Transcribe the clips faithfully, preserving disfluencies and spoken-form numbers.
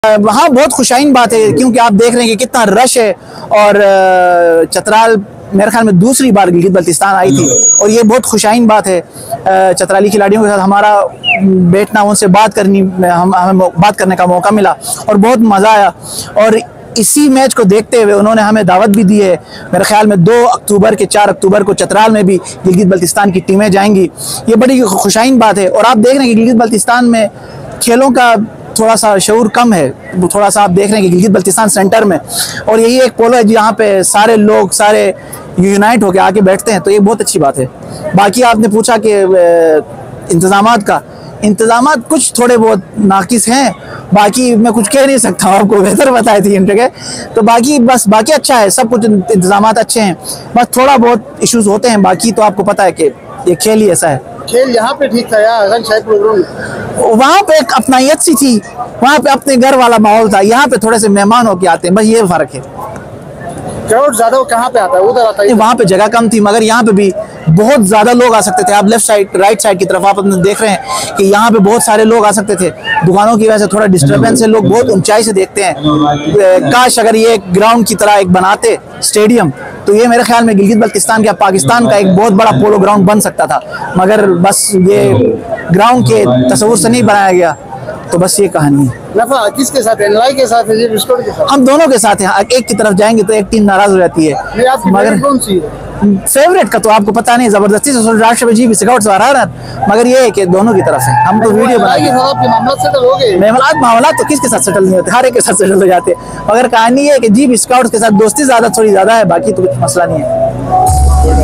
वहाँ बहुत खुशाइन बात है क्योंकि आप देख रहे हैं कि कितना रश है। और चतराल मेरे ख्याल में दूसरी बार गिलगित बल्तिस्तान आई थी और ये बहुत खुशाइन बात है। चतराली खिलाड़ियों के साथ हमारा बैठना, उनसे बात करनी, हम हमें बात करने का मौका मिला और बहुत मज़ा आया। और इसी मैच को देखते हुए उन्होंने हमें दावत भी दी है। मेरे ख्याल में दो अक्टूबर के चार अक्टूबर को चतराल में भी गिलगित बल्तिस्तान की टीमें जाएंगी। ये बड़ी खुशाइन बात है। और आप देख रहे हैं कि गिलगित बल्तिस्तान में खेलों का थोड़ा सा शऊर कम है। थोड़ा सा आप देख रहे हैं कि गिलगित बल्तिस्तान सेंटर में, और यही एक पोलो है जहाँ पे सारे लोग सारे यूनाइट होकर आके बैठते हैं, तो ये बहुत अच्छी बात है। बाकी आपने पूछा कि इंतज़ामात का, इंतज़ामात कुछ थोड़े बहुत नाकिस हैं, बाकी मैं कुछ कह नहीं सकता हूँ, आपको बेहतर बताई थी इन जगह। तो बाकी बस बाकी अच्छा है, सब कुछ इंतज़ामात अच्छे हैं, बस थोड़ा बहुत इश्यूज होते हैं। बाकी तो आपको पता है कि ये खेल ही ऐसा है। खेल यहाँ पे ठीक था यार, शायद प्रोग्राम वहाँ पे एक अपनायत सी थी, वहाँ पे अपने घर वाला माहौल था। यहाँ पे थोड़े से मेहमान होके आते हैं, बस ये फर्क है। क्राउड ज्यादा कहाँ पे आता है? उधर आता है। वहाँ पे जगह कम थी, मगर यहाँ पे भी बहुत ज्यादा लोग आ सकते थे। आप लेफ्ट साइड राइट साइड की तरफ आप अपने देख रहे हैं कि यहाँ पे बहुत सारे लोग आ सकते थे। दुकानों की वजह से थोड़ा डिस्टर्बेंस है, लोग बहुत ऊंचाई से देखते हैं। काश अगर ये एक ग्राउंड की तरह एक बनाते स्टेडियम, तो ये मेरे ख्याल में गिलगित बल्तिस्तान का पाकिस्तान का एक बहुत बड़ा पोलो ग्राउंड बन सकता था। मगर बस ये ग्राउंड के तस्वुर से नहीं बनाया गया, तो बस ये कहानी है। नफा किसके साथ है? एनलाई के साथ है, जी बिस्कुट के साथ? हम दोनों के साथ हैं। एक की तरफ जाएंगे तो एक टीम नाराज हो जाती है। मगर कौन सी है फेवरेट का तो आपको पता नहीं, जबरदस्ती से राष्ट्रपति जी भी स्काउट आ रहा है, मगर ये है कि दोनों की तरफ से हम तो वीडियो बनाएंगे। मामला मामला तो किसके साथ सेटल नहीं होते, हर एक के साथ सेटल हो जाते हैं। मगर कहानी है कि जी भी स्काउट के साथ दोस्ती ज्यादा थोड़ी ज्यादा है, बाकी तो कुछ मसला नहीं है।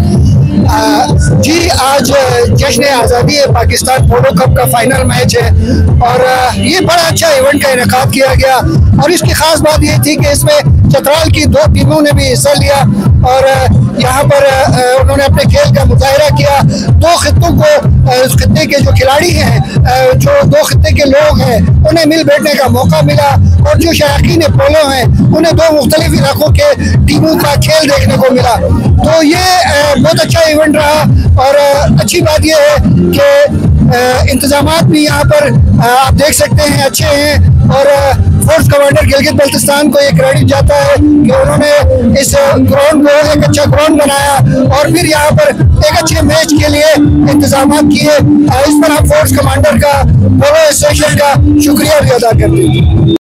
जी आज जश्न आज़ादी है पाकिस्तान पोलो कप का फाइनल मैच है और ये बड़ा अच्छा इवेंट का इनेकाद किया गया। और इसकी खास बात ये थी कि इसमें चतराल की दो टीमों ने भी हिस्सा लिया और यहाँ पर उन्होंने अपने खेल का मुजाहिरा किया। दो खित्तों को, उस खित्ते के जो खिलाड़ी हैं, जो दो खित्ते के लोग हैं, उन्हें मिल बैठने का मौका मिला। और जो शायकीन पोलो हैं, उन्हें दो मुख्तलिफ इलाकों के टीमों का खेल देखने को मिला। तो ये बहुत अच्छा इवेंट रहा। और अच्छी बात यह है कि इंतजामात भी यहाँ पर आप देख सकते हैं अच्छे हैं। और फोर्स कमांडर गिलगित बल्तिस्तान को ये क्रेडिट जाता है कि उन्होंने इस ग्राउंड को एक अच्छा ग्राउंड बनाया और फिर यहाँ पर एक अच्छे मैच के लिए इंतजाम किए। इस पर हम फोर्स कमांडर का, पोलो एसोसिएशन का शुक्रिया भी अदा करते हैं।